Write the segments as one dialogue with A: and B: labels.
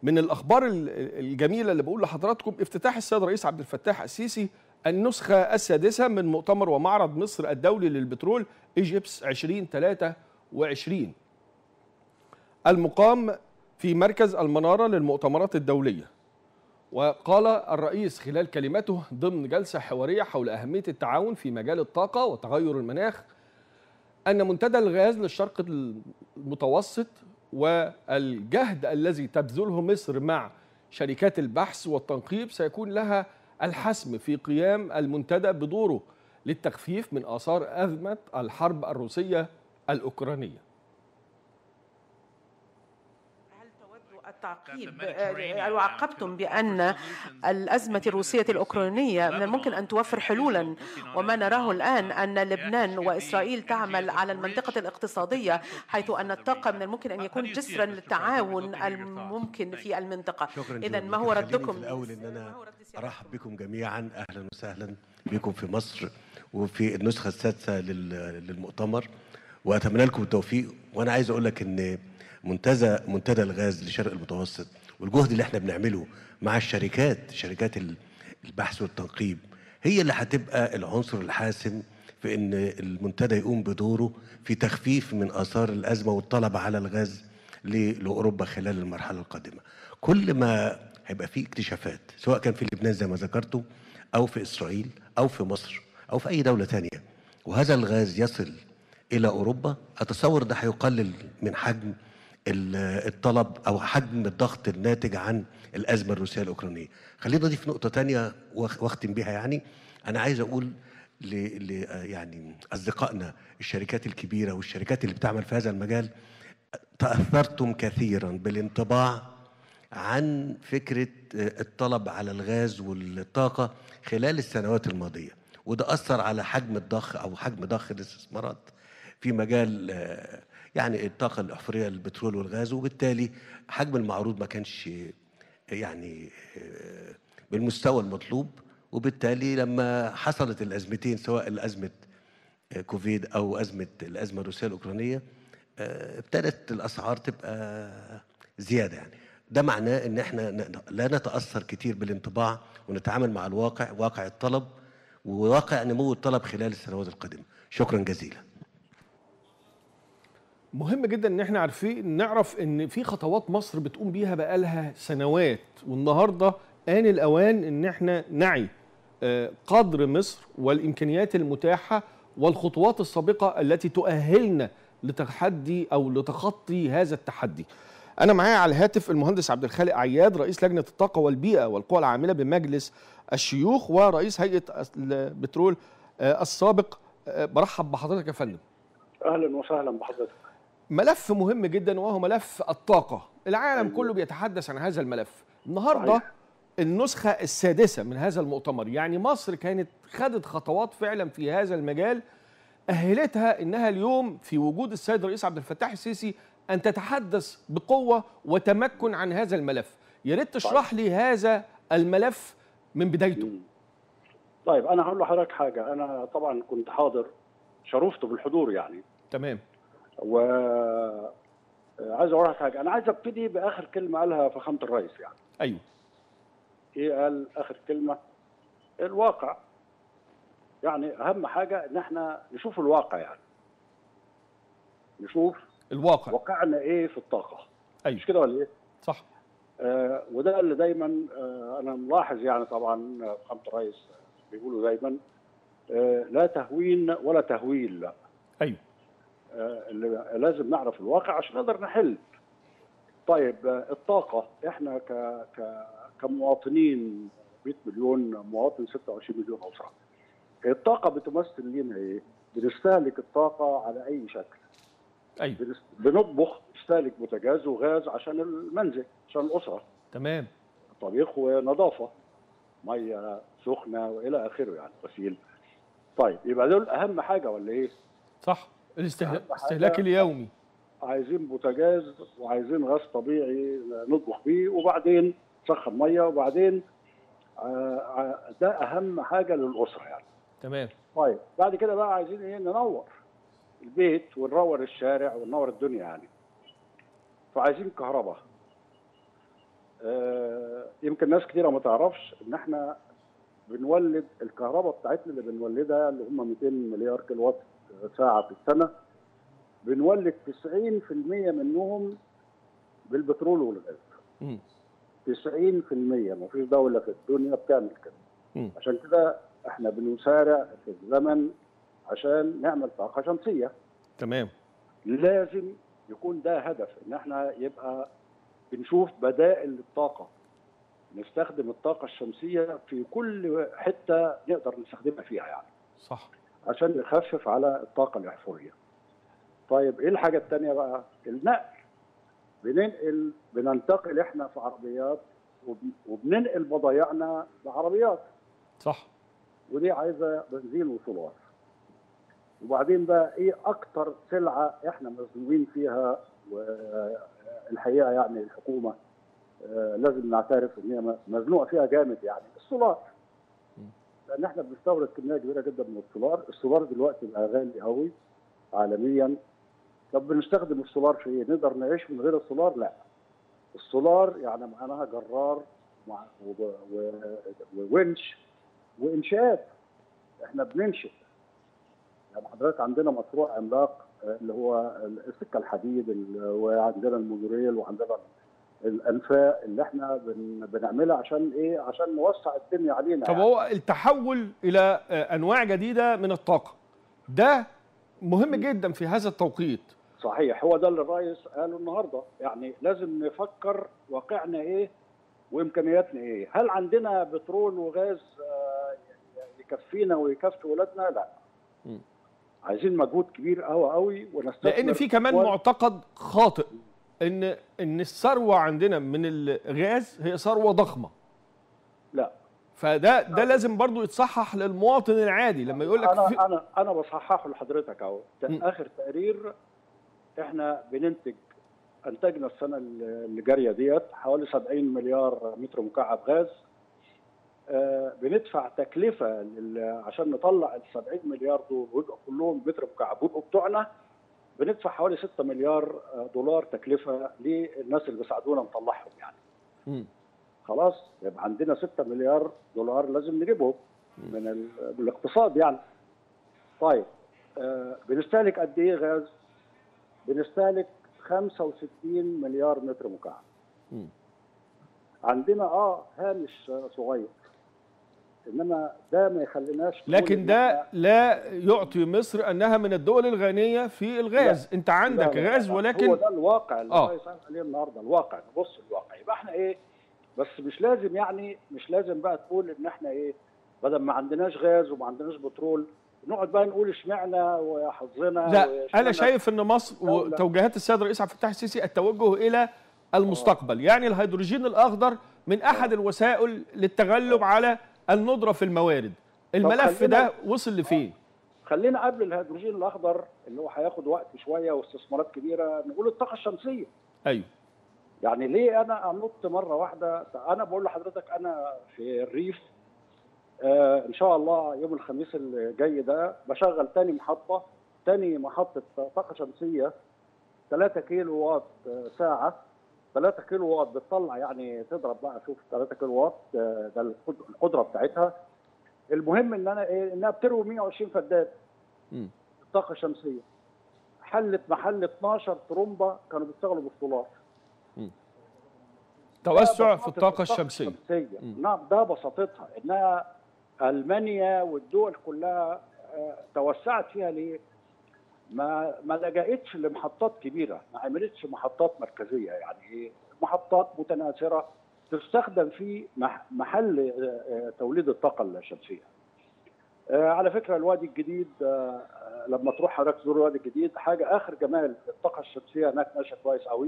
A: من الأخبار الجميلة اللي بقول لحضراتكم افتتاح السيد الرئيس عبد الفتاح السيسي النسخة السادسة من مؤتمر ومعرض مصر الدولي للبترول إيجيبس 2023 المقام في مركز المنارة للمؤتمرات الدولية. وقال الرئيس خلال كلمته ضمن جلسة حوارية حول أهمية التعاون في مجال الطاقة وتغير المناخ أن منتدى الغاز للشرق المتوسط والجهد الذي تبذله مصر مع شركات البحث والتنقيب سيكون لها الحسم في قيام المنتدى بدوره للتخفيف من آثار أزمة الحرب الروسية الأوكرانية.
B: التعقيب أو عقبتم بأن الأزمة الروسية الأوكرانية من الممكن أن توفر حلولا، وما نراه الآن أن لبنان وإسرائيل تعمل على المنطقة الاقتصادية، حيث أن الطاقة من الممكن أن يكون جسرا للتعاون الممكن في المنطقة. إذا ما هو ردكم؟
C: في الأول أن أنا أرحب بكم جميعا، أهلا وسهلا بكم في مصر وفي النسخة السادسة للمؤتمر، وأتمنى لكم التوفيق. وأنا عايز أقول لك أن منتدى الغاز لشرق المتوسط والجهد اللي احنا بنعمله مع شركات البحث والتنقيب هي اللي هتبقى العنصر الحاسم في ان المنتدى يقوم بدوره في تخفيف من آثار الأزمة والطلب على الغاز لأوروبا خلال المرحلة القادمة. كل ما هيبقى فيه اكتشافات سواء كان في لبنان زي ما ذكرتوا أو في إسرائيل أو في مصر أو في أي دولة تانية، وهذا الغاز يصل إلى أوروبا، أتصور ده هيقلل من حجم الطلب أو حجم الضغط الناتج عن الأزمة الروسية الأوكرانية. خلينا نضيف نقطة تانية واختم بها. يعني أنا عايز أقول يعني أصدقائنا الشركات الكبيرة والشركات اللي بتعمل في هذا المجال، تأثرتم كثيرا بالانطباع عن فكرة الطلب على الغاز والطاقة خلال السنوات الماضية، وده أثر على حجم الضخ أو حجم ضخ الاستثمارات في مجال يعني الطاقة الأحفورية البترول والغاز، وبالتالي حجم المعروض ما كانش يعني بالمستوى المطلوب. وبالتالي لما حصلت الأزمتين سواء الأزمة كوفيد أو الأزمة الروسية الأوكرانية، ابتدت الأسعار تبقى زيادة. يعني ده معناه إن احنا لا نتأثر كتير بالانطباع ونتعامل مع الواقع، واقع الطلب وواقع نمو الطلب خلال السنوات القادمة. شكرا جزيلا.
A: مهم جدا ان احنا نعرف ان في خطوات مصر بتقوم بيها بقالها سنوات، والنهارده آن الأوان ان احنا نعي قدر مصر والامكانيات المتاحه والخطوات السابقه التي تؤهلنا لتحدي او لتخطي هذا التحدي. انا معايا على الهاتف المهندس عبد الخالق عياد، رئيس لجنه الطاقه والبيئه والقوى العامله بمجلس الشيوخ ورئيس هيئه البترول السابق. برحب بحضرتك يا فندم.
D: اهلا وسهلا بحضرتك.
A: ملف مهم جدا وهو ملف الطاقة، العالم كله بيتحدث عن هذا الملف. النهاردة صحيح. النسخة السادسة من هذا المؤتمر، يعني مصر كانت خدت خطوات فعلا في هذا المجال أهلتها إنها اليوم في وجود السيد الرئيس عبد الفتاح السيسي أن تتحدث بقوة وتمكن عن هذا الملف. يا ريت تشرح لي هذا الملف من بدايته.
D: طيب أنا هقول لحضرتك حاجة، أنا طبعا كنت حاضر، شرفت بالحضور يعني.
A: تمام.
D: عايز اقول لك حاجه، انا عايز ابتدي باخر كلمه قالها فخامه الرئيس. يعني
A: ايوه،
D: ايه قال اخر كلمه؟ الواقع. يعني اهم حاجه ان احنا نشوف الواقع، يعني نشوف
A: الواقع
D: واقعنا ايه في الطاقه.
A: أيوة.
D: مش كده ولا ايه؟
A: صح.
D: وده اللي دايما انا ملاحظ، يعني طبعا فخامه الرئيس بيقولوا دايما لا تهوين ولا تهويل.
A: ايوه،
D: اللي لازم نعرف الواقع عشان نقدر نحل. طيب الطاقة، احنا كمواطنين 100 مليون مواطن، 26 مليون أسرة. الطاقة بتمثل لنا ايه؟ بنستهلك الطاقة على أي شكل.
A: أيوة.
D: بنطبخ، نستهلك بوتاجاز وغاز عشان المنزل، عشان الأسرة.
A: تمام.
D: طبيخ ونظافة، مية سخنة وإلى آخره، يعني غسيل. طيب يبقى دول أهم حاجة ولا إيه؟
A: صح، الاستهلاك اليومي.
D: عايزين بوتاجاز وعايزين غاز طبيعي نطبخ بيه، وبعدين نسخن ميه، وبعدين ده اهم حاجه للاسره يعني.
A: تمام.
D: طيب بعد كده بقى عايزين ايه؟ ننور البيت وننور الشارع وننور الدنيا يعني. فعايزين كهرباء. يمكن ناس كتيره ما تعرفش ان احنا بنولد الكهرباء بتاعتنا اللي بنولدها اللي هم 200 مليار كيلو وات ساعه في السنه، بنولد 90% منهم بالبترول والغاز. 90%، ما فيش دوله في الدنيا بتعمل كده. عشان كده احنا بنسارع في الزمن عشان نعمل طاقه شمسيه.
A: تمام.
D: لازم يكون ده هدف، ان احنا يبقى بنشوف بدائل للطاقه، نستخدم الطاقه الشمسيه في كل حته نقدر نستخدمها فيها يعني.
A: صح.
D: عشان نخفف على الطاقه الاحفوريه. طيب ايه الحاجه الثانيه بقى؟ النقل. بننتقل احنا في عربيات وبننقل بضايعنا بعربيات.
A: صح.
D: ودي عايزه بنزين وسولار. وبعدين بقى ايه اكتر سلعه احنا مزنوقين فيها، والحقيقه يعني الحكومه لازم نعترف ان هي مزنوقه فيها جامد، يعني السولار. لان احنا بنستورد كميه كبيره جدا من السولار. السولار دلوقتي بقى غالي قوي عالميا. طب بنستخدم السولار في ايه؟ نقدر نعيش من غير السولار؟ لا. السولار يعني معناها جرار وونش وانشاءات. احنا بننشئ. يعني حضرتك عندنا مشروع عملاق اللي هو السكه الحديد، وعندنا المونوريل، وعندنا الانفاق اللي احنا بنعملها عشان ايه؟ عشان نوسع الدنيا علينا.
A: طب
D: يعني
A: هو التحول الى انواع جديده من الطاقه ده مهم جدا في هذا التوقيت.
D: صحيح، هو ده اللي الرئيس قاله النهارده. يعني لازم نفكر واقعنا ايه وامكانياتنا ايه. هل عندنا بترول وغاز يكفينا ويكفي ولادنا؟ لا. عايزين مجهود كبير قوي قوي ونستثمر.
A: لان في كمان معتقد خاطئ ان الثروه عندنا من الغاز هي ثروه ضخمه.
D: لا.
A: فده لازم برضو يتصحح للمواطن العادي لما يقول لك
D: انا بصححه لحضرتك اهو. اخر تقرير احنا انتجنا السنه اللي جاريه ديت حوالي 70 مليار متر مكعب غاز. بندفع تكلفه عشان نطلع ال 70 مليار دول ويبقوا كلهم متر مكعب ويبقوا بتوعنا. بندفع حوالي 6 مليار دولار تكلفه للناس اللي بيساعدونا نطلعهم يعني. خلاص يبقى عندنا 6 مليار دولار لازم نجيبهم من الاقتصاد يعني. طيب بنستهلك قد ايه غاز؟ بنستهلك 65 مليار متر مكعب. عندنا هامش صغير، انما ده ما يخليناش.
A: لكن ده لا يعطي مصر انها من الدول الغنيه في الغاز. لا. انت عندك غاز ولكن
D: هو ده الواقع اللي الرئيس قال عليه النهارده. الواقع، نبص الواقع. يبقى احنا ايه؟ بس مش لازم بقى تقول ان احنا ايه بدل ما عندناش غاز وما عندناش بترول نقعد بقى نقول اشمعنا وحظنا.
A: لا، انا شايف ان مصر وتوجيهات السيد الرئيس عبد الفتاح السيسي التوجه الى المستقبل. يعني الهيدروجين الاخضر من احد الوسائل للتغلب على الندره في الموارد. الملف ده وصل لفين؟
D: خلينا قبل الهيدروجين الاخضر اللي هو هياخد وقت شويه واستثمارات كبيره نقول الطاقه الشمسيه.
A: ايوه.
D: يعني ليه انا انط مره واحده؟ انا بقول لحضرتك انا في الريف ان شاء الله يوم الخميس اللي جاي ده بشغل تاني محطه طاقه شمسيه 3 كيلو واط ساعه. 3 كيلو واط بتطلع يعني تضرب بقى شوف 3 كيلو واط ده القدره بتاعتها. المهم ان انا انها بتروي 120 فدان. الطاقه الشمسيه حلت محل 12 طرمبه كانوا بيشتغلوا بالسولار.
A: توسع في الطاقه الشمسيه.
D: نعم، ده بساطتها. انها المانيا والدول كلها توسعت فيها. ليه؟ ما لجأتش لمحطات كبيره، ما عملتش محطات مركزيه. يعني ايه؟ محطات متناثره تستخدم في محل توليد الطاقه الشمسيه. على فكره الوادي الجديد لما تروح حضرتك تزور الوادي الجديد حاجه اخر جمال. الطاقه الشمسيه هناك ماشيه كويس قوي.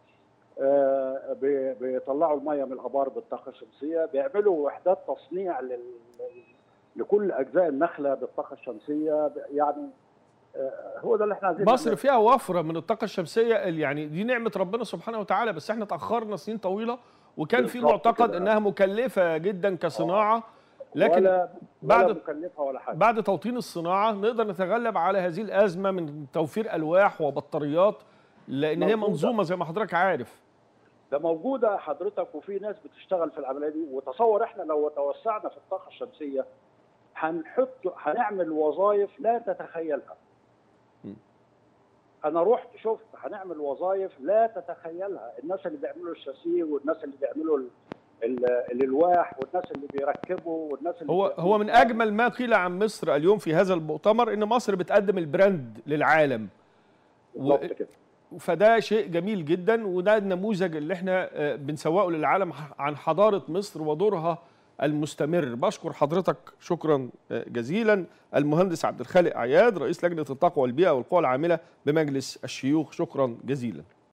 D: بيطلعوا الميه من الابار بالطاقه الشمسيه. بيعملوا وحدات تصنيع لكل اجزاء النخله بالطاقه الشمسيه. يعني هو ده اللي احنا عايزينه.
A: مصر فيها وفره من الطاقه الشمسيه. يعني دي نعمه ربنا سبحانه وتعالى، بس احنا تاخرنا سنين طويله وكان في معتقد انها مكلفه جدا كصناعه. لكن بعد توطين الصناعه نقدر نتغلب على هذه الازمه من توفير الواح وبطاريات، لان هي منظومه زي ما حضرتك عارف.
D: ده موجوده حضرتك، وفي ناس بتشتغل في العمليه دي. وتصور احنا لو توسعنا في الطاقه الشمسيه هنعمل وظائف لا تتخيلها. انا رحت شفت، هنعمل وظائف لا تتخيلها. الناس اللي بيعملوا الشاسيه، والناس اللي بيعملوا الالواح، والناس اللي بيركبوا، والناس اللي
A: هو من اجمل ما قيل عن مصر اليوم في هذا المؤتمر ان مصر بتقدم البراند للعالم.
D: بالظبط كده.
A: فده شيء جميل جدا، وده النموذج اللي احنا بنسوقه للعالم عن حضارة مصر ودورها المستمر. بشكر حضرتك شكرا جزيلا المهندس عبد الخالق عياد، رئيس لجنة الطاقة والبيئة والقوى العاملة بمجلس الشيوخ، شكرا جزيلا.